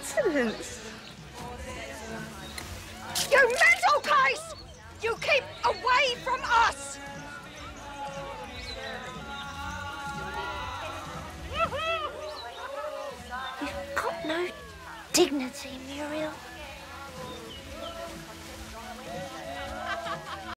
coincidence. You mental case! You keep away from us! You've got no dignity, Muriel.